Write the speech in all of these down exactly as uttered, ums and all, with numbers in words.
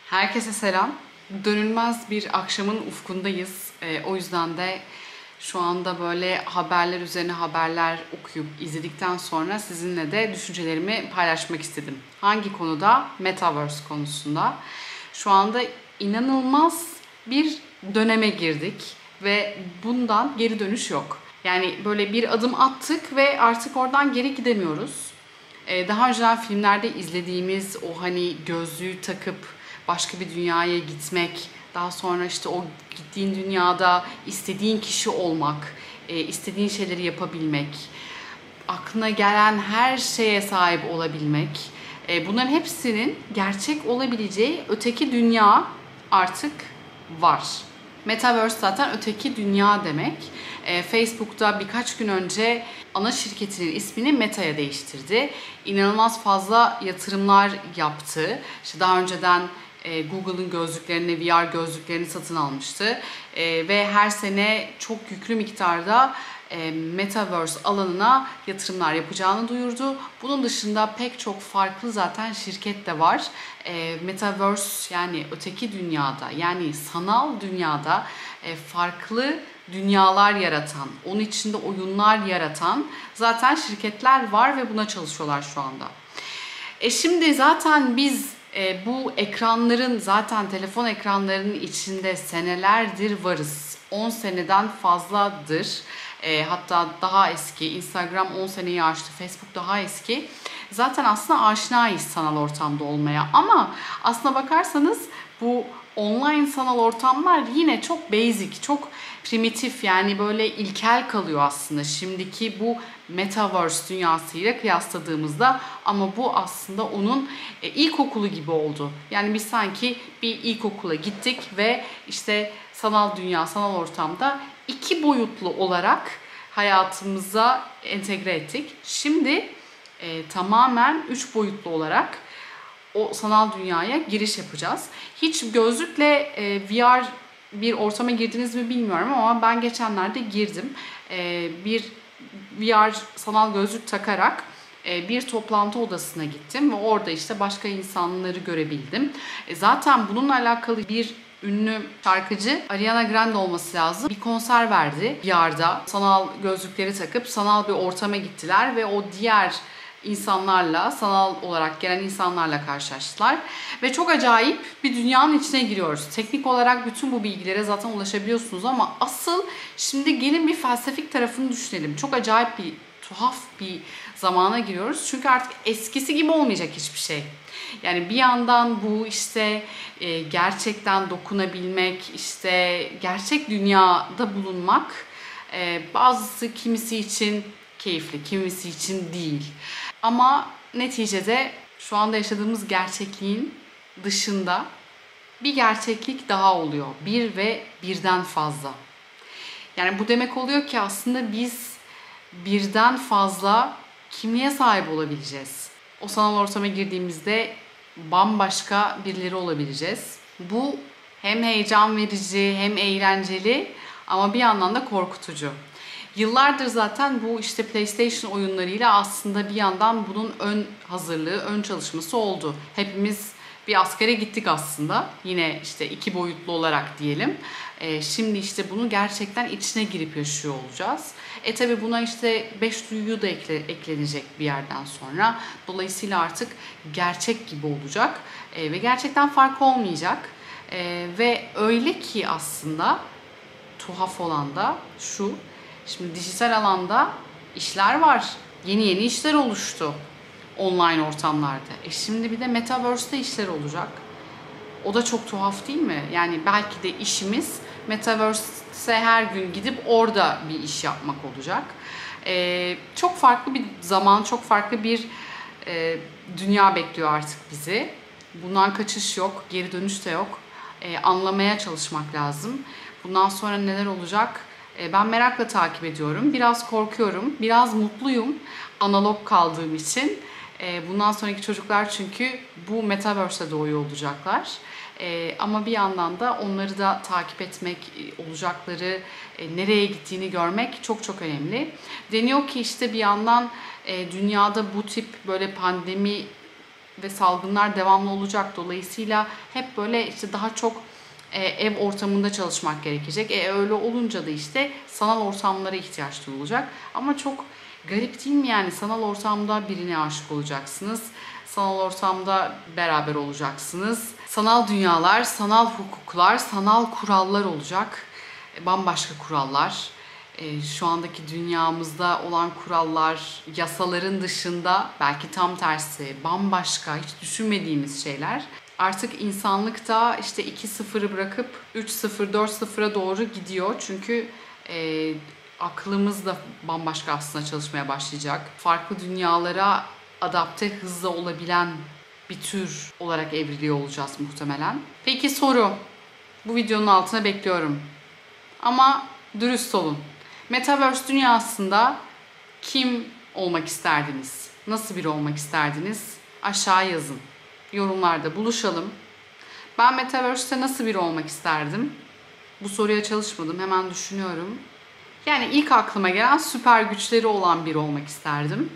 Herkese selam. Dönülmez bir akşamın ufkundayız. Ee, o yüzden de şu anda böyle haberler üzerine haberler okuyup izledikten sonra sizinle de düşüncelerimi paylaşmak istedim. Hangi konuda? Metaverse konusunda. Şu anda inanılmaz bir döneme girdik ve bundan geri dönüş yok. Yani böyle bir adım attık ve artık oradan geri gidemiyoruz. Ee, Daha önceden filmlerde izlediğimiz o hani gözlüğü takıp başka bir dünyaya gitmek, daha sonra işte o gittiğin dünyada istediğin kişi olmak, e, istediğin şeyleri yapabilmek, aklına gelen her şeye sahip olabilmek, e, bunların hepsinin gerçek olabileceği öteki dünya artık var. Metaverse zaten öteki dünya demek. E, Facebook'ta birkaç gün önce ana şirketinin ismini Meta'ya değiştirdi. İnanılmaz fazla yatırımlar yaptı. İşte daha önceden e, Google'ın gözlüklerini, V R gözlüklerini satın almıştı. E, ve her sene çok yüklü miktarda e, Metaverse alanına yatırımlar yapacağını duyurdu. Bunun dışında pek çok farklı zaten şirket de var. E, Metaverse yani öteki dünyada, yani sanal dünyada e, farklı dünyalar yaratan, onun içinde oyunlar yaratan zaten şirketler var ve buna çalışıyorlar şu anda. E şimdi zaten biz e, bu ekranların, zaten telefon ekranlarının içinde senelerdir varız. on seneden fazladır. E, hatta daha eski. Instagram on seneyi aştı. Facebook daha eski. Zaten aslında aşinayız sanal ortamda olmaya. Ama aslına bakarsanız bu online sanal ortamlar yine çok basic, çok primitif, yani böyle ilkel kalıyor aslında şimdiki bu Metaverse dünyasıyla kıyasladığımızda. Ama bu aslında onun e, ilkokulu gibi oldu. Yani biz sanki bir ilkokula gittik ve işte sanal dünya, sanal ortamda iki boyutlu olarak hayatımıza entegre ettik. Şimdi e, tamamen üç boyutlu olarak o sanal dünyaya giriş yapacağız. Hiç gözlükle e, V R bir ortama girdiniz mi bilmiyorum ama ben geçenlerde girdim. E, bir V R sanal gözlük takarak e, bir toplantı odasına gittim ve orada işte başka insanları görebildim. E, zaten bununla alakalı bir ünlü şarkıcı Ariana Grande olması lazım. Bir konser verdi V R'da. Sanal gözlükleri takıp sanal bir ortama gittiler ve o diğer insanlarla, sanal olarak gelen insanlarla karşılaştılar. Ve çok acayip bir dünyanın içine giriyoruz. Teknik olarak bütün bu bilgilere zaten ulaşabiliyorsunuz ama asıl şimdi gelin bir felsefik tarafını düşünelim. Çok acayip bir, tuhaf bir zamana giriyoruz. Çünkü artık eskisi gibi olmayacak hiçbir şey. Yani bir yandan bu işte e, gerçekten dokunabilmek, işte gerçek dünyada bulunmak e, bazısı kimisi için keyifli, kimisi için değil. Ama neticede şu anda yaşadığımız gerçekliğin dışında bir gerçeklik daha oluyor. Bir ve birden fazla. Yani bu demek oluyor ki aslında biz birden fazla kimliğe sahip olabileceğiz. O sanal ortama girdiğimizde bambaşka birileri olabileceğiz. Bu hem heyecan verici hem eğlenceli ama bir yandan da korkutucu. Yıllardır zaten bu işte PlayStation oyunlarıyla aslında bir yandan bunun ön hazırlığı, ön çalışması oldu. Hepimiz bir askere gittik aslında. Yine işte iki boyutlu olarak diyelim. Ee, şimdi işte bunu gerçekten içine girip yaşıyor olacağız. E tabi buna işte beş duyuyu da ekle, eklenecek bir yerden sonra. Dolayısıyla artık gerçek gibi olacak. Ee, ve gerçekten fark olmayacak. Ee, ve öyle ki aslında tuhaf olan da şu. Şimdi dijital alanda işler var. Yeni yeni işler oluştu online ortamlarda. E şimdi bir de Metaverse'de işler olacak. O da çok tuhaf değil mi? Yani belki de işimiz Metaverse'e her gün gidip orada bir iş yapmak olacak. Ee, çok farklı bir zaman, çok farklı bir e, dünya bekliyor artık bizi. Bundan kaçış yok, geri dönüş de yok. Ee, anlamaya çalışmak lazım. Bundan sonra neler olacak? Ben merakla takip ediyorum. Biraz korkuyorum, biraz mutluyum analog kaldığım için. Bundan sonraki çocuklar çünkü bu Metaverse'de doğuyor olacaklar. Ama bir yandan da onları da takip etmek, olacakları, nereye gittiğini görmek çok çok önemli. Deniyor ki işte bir yandan dünyada bu tip böyle pandemi ve salgınlar devamlı olacak. Dolayısıyla hep böyle işte daha çok e, ev ortamında çalışmak gerekecek. E, öyle olunca da işte sanal ortamlara ihtiyaç duyulacak. Ama çok garip değil mi yani, sanal ortamda birine aşık olacaksınız. Sanal ortamda beraber olacaksınız. Sanal dünyalar, sanal hukuklar, sanal kurallar olacak. E, bambaşka kurallar. E, şu andaki dünyamızda olan kurallar, yasaların dışında belki tam tersi bambaşka, hiç düşünmediğimiz şeyler. Artık insanlık da işte iki sıfırı bırakıp üç sıfır, dört sıfıra doğru gidiyor. Çünkü e, aklımız da bambaşka aslında çalışmaya başlayacak. Farklı dünyalara adapte hızla olabilen bir tür olarak evriliyor olacağız muhtemelen. Peki soru. Bu videonun altına bekliyorum. Ama dürüst olun. Metaverse dünyasında kim olmak isterdiniz? Nasıl biri olmak isterdiniz? Aşağı yazın. Yorumlarda buluşalım. Ben Metaverse'te nasıl biri olmak isterdim? Bu soruya çalışmadım. Hemen düşünüyorum. Yani ilk aklıma gelen süper güçleri olan biri olmak isterdim.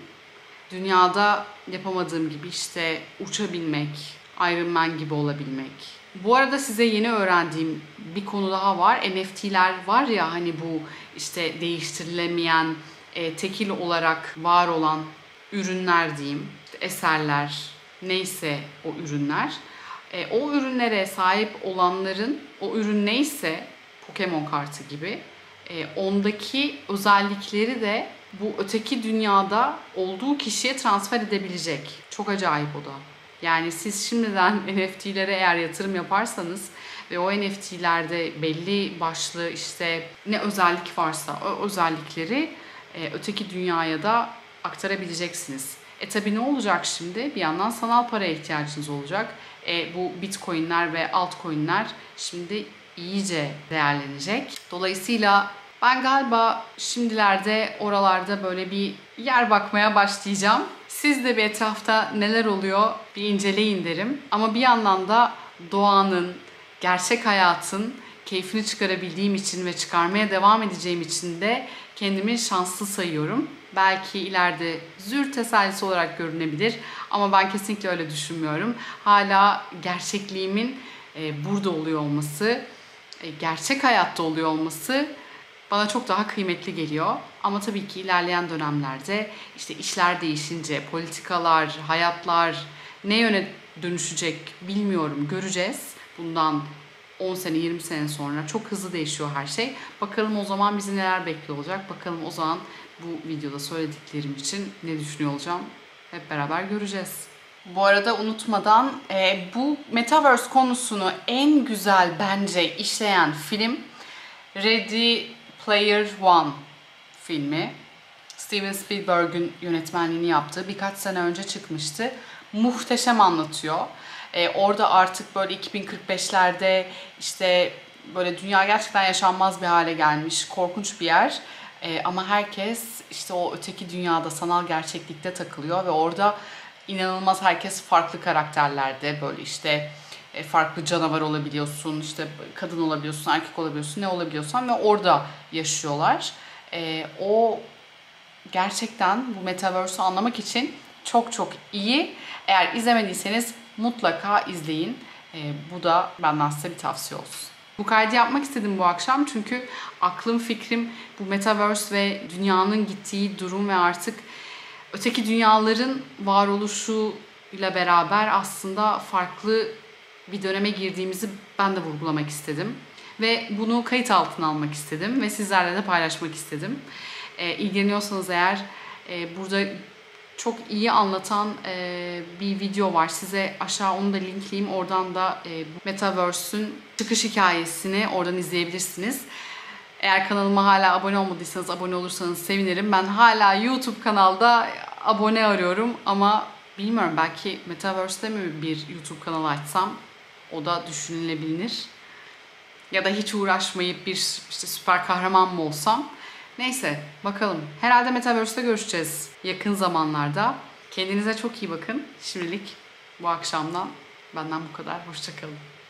Dünyada yapamadığım gibi işte uçabilmek, Iron Man gibi olabilmek. Bu arada size yeni öğrendiğim bir konu daha var. N F T'ler var ya, hani bu işte değiştirilemeyen, e, tekil olarak var olan ürünler diyeyim, eserler, neyse o ürünler. E, o ürünlere sahip olanların, o ürün neyse, Pokemon kartı gibi, e, ondaki özellikleri de bu öteki dünyada olduğu kişiye transfer edebilecek. Çok acayip o da. Yani siz şimdiden N F T'lere eğer yatırım yaparsanız ve o N F T'lerde belli başlı işte ne özellik varsa o özellikleri e, öteki dünyaya da aktarabileceksiniz. E tabi ne olacak şimdi? Bir yandan sanal paraya ihtiyacınız olacak. E, bu bitcoinler ve altcoinler şimdi iyice değerlenecek. Dolayısıyla ben galiba şimdilerde oralarda böyle bir yer bakmaya başlayacağım. Siz de bir etrafta neler oluyor bir inceleyin derim. Ama bir yandan da doğanın, gerçek hayatın keyfini çıkarabildiğim için ve çıkarmaya devam edeceğim için de kendimi şanslı sayıyorum. Belki ileride züğürt tesellisi olarak görünebilir ama ben kesinlikle öyle düşünmüyorum. Hala gerçekliğimin e, burada oluyor olması, e, gerçek hayatta oluyor olması bana çok daha kıymetli geliyor. Ama tabii ki ilerleyen dönemlerde işte işler değişince, politikalar, hayatlar ne yöne dönüşecek bilmiyorum, göreceğiz. Bundan on sene, yirmi sene sonra çok hızlı değişiyor her şey. Bakalım o zaman bizi neler bekliyor olacak. Bakalım o zaman bu videoda söylediklerim için ne düşünüyor olacağım. Hep beraber göreceğiz. Bu arada unutmadan e, bu Metaverse konusunu en güzel bence işleyen film Ready Player One filmi. Steven Spielberg'ün yönetmenliğini yaptığı, birkaç sene önce çıkmıştı. Muhteşem anlatıyor. Ee, orada artık böyle iki bin kırk beşlerde işte böyle dünya gerçekten yaşanmaz bir hale gelmiş. Korkunç bir yer. Ee, ama herkes işte o öteki dünyada, sanal gerçeklikte takılıyor ve orada inanılmaz, herkes farklı karakterlerde, böyle işte farklı canavar olabiliyorsun, işte kadın olabiliyorsun, erkek olabiliyorsun, ne olabiliyorsan ve orada yaşıyorlar. Ee, o gerçekten bu Metaverse'ü anlamak için çok çok iyi. Eğer izlemediyseniz mutlaka izleyin. Ee, bu da benden size bir tavsiye olsun. Bu kaydı yapmak istedim bu akşam çünkü aklım fikrim bu Metaverse ve dünyanın gittiği durum ve artık öteki dünyaların varoluşuyla beraber aslında farklı bir döneme girdiğimizi ben de vurgulamak istedim. Ve bunu kayıt altına almak istedim ve sizlerle de paylaşmak istedim. E, ilgileniyorsanız eğer e, burada çok iyi anlatan e, bir video var. Size aşağı onu da linkleyeyim. Oradan da e, Metaverse'ün çıkış hikayesini oradan izleyebilirsiniz. Eğer kanalıma hala abone olmadıysanız abone olursanız sevinirim. Ben hala YouTube kanalda abone arıyorum ama bilmiyorum, belki Metaverse'de mi bir YouTube kanalı açsam, o da düşünülebilir. Ya da hiç uğraşmayıp bir işte süper kahraman mı olsam. Neyse bakalım. Herhalde Metaverse'de görüşeceğiz yakın zamanlarda. Kendinize çok iyi bakın. Şimdilik bu akşamdan benden bu kadar. Hoşça kalın.